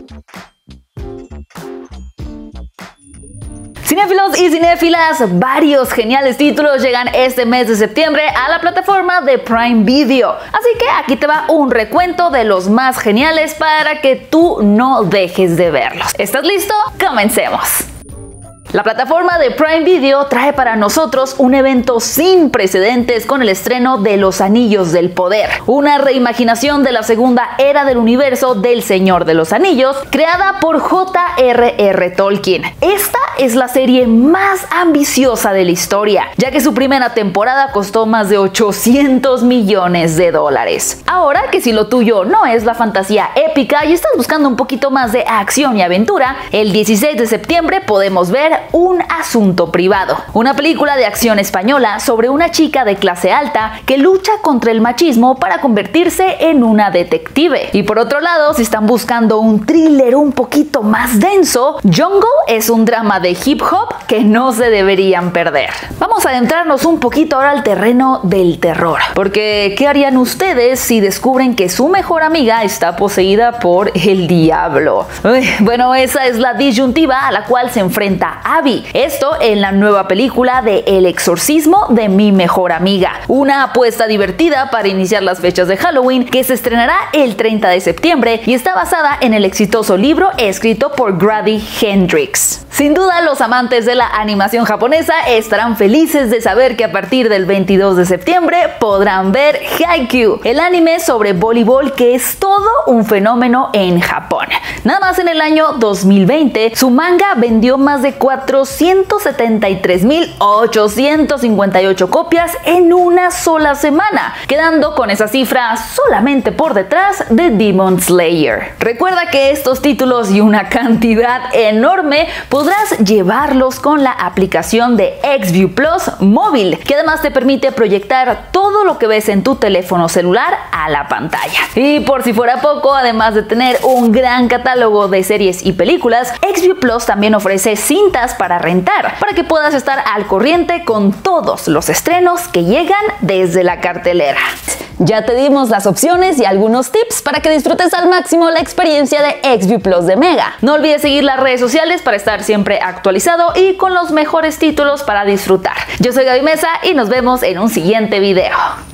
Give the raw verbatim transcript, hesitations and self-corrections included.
Cinéfilos y cinéfilas, varios geniales títulos llegan este mes de septiembre a la plataforma de Prime Video. Así que aquí te va un recuento de los más geniales para que tú no dejes de verlos. ¿Estás listo? ¡Comencemos! La plataforma de Prime Video trae para nosotros un evento sin precedentes con el estreno de Los Anillos del Poder, una reimaginación de la segunda era del universo del Señor de los Anillos, creada por J R R Tolkien. Esta es la serie más ambiciosa de la historia, ya que su primera temporada costó más de ochocientos millones de dólares. Ahora que si lo tuyo no es la fantasía épica y estás buscando un poquito más de acción y aventura, el dieciséis de septiembre podemos ver Un Asunto Privado, una película de acción española sobre una chica de clase alta que lucha contra el machismo para convertirse en una detective. Y por otro lado, si están buscando un thriller un poquito más denso, Jungle es un drama de hip hop que no se deberían perder. Vamos a adentrarnos un poquito ahora al terreno del terror, porque ¿qué harían ustedes si descubren que su mejor amiga está poseída por el diablo? Uy, bueno, esa es la disyuntiva a la cual se enfrenta Abby. Esto en la nueva película de El exorcismo de mi mejor amiga, una apuesta divertida para iniciar las fechas de Halloween que se estrenará el treinta de septiembre y está basada en el exitoso libro escrito por Grady Hendrix. Sin duda, los amantes de la animación japonesa estarán felices de saber que a partir del veintidós de septiembre podrán ver Haikyuu, el anime sobre voleibol que es todo un fenómeno en Japón. Nada más en el año dos mil veinte, su manga vendió más de cuatrocientos setenta y tres mil ochocientos cincuenta y ocho copias en una sola semana, quedando con esa cifra solamente por detrás de Demon Slayer. Recuerda que estos títulos y una cantidad enorme podrás llevarlos con la aplicación de Xview Plus móvil, que además te permite proyectar todo lo que ves en tu teléfono celular a la pantalla. Y por si fuera poco, además de tener un gran catálogo de series y películas, Xview Plus también ofrece cintas para rentar, para que puedas estar al corriente con todos los estrenos que llegan desde la cartelera. Ya te dimos las opciones y algunos tips para que disfrutes al máximo la experiencia de Xview Plus de Mega. No olvides seguir las redes sociales para estar siempre actualizado y con los mejores títulos para disfrutar. Yo soy Gaby Mesa y nos vemos en un siguiente video.